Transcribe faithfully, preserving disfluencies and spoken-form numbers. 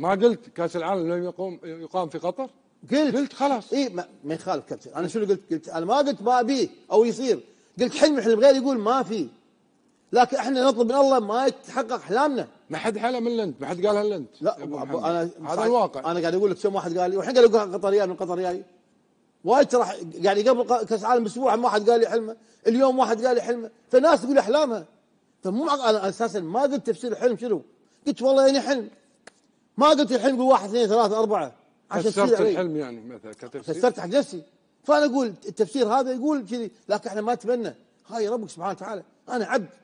ما قلت كاس العالم لم يقوم يقام في قطر؟ قلت قلت خلاص. اي ما, ما يخالف كابتن. انا شنو قلت؟ قلت انا ما قلت ما ابيه او يصير، قلت حلم حلم غير يقول ما في، لكن احنا نطلب من الله ما يتحقق احلامنا. ما حد حلم الا انت، ما حد قالها الا انت. لا انا هذا الواقع. انا قاعد اقول لك كم واحد قال لي، والحين قاعد اقول قطر جاي من قطر جاي وايد ترى، يعني قبل كاس العالم باسبوع ما واحد قال لي حلمه، اليوم واحد قال لي حلمه، فالناس تقول احلامها. فمو انا اساسا ما قلت تفسير الحلم شنو، قلت والله يعني حلم، ما قلت الحلم قول واحد اثنين ثلاثه اربعه عشان فسرت الحلم يعني مثلا كتفسير، فسرت حق نفسي. فانا اقول التفسير هذا يقول كذي، لكن احنا ما نتمنى، هاي ربك سبحانه وتعالى، انا عبد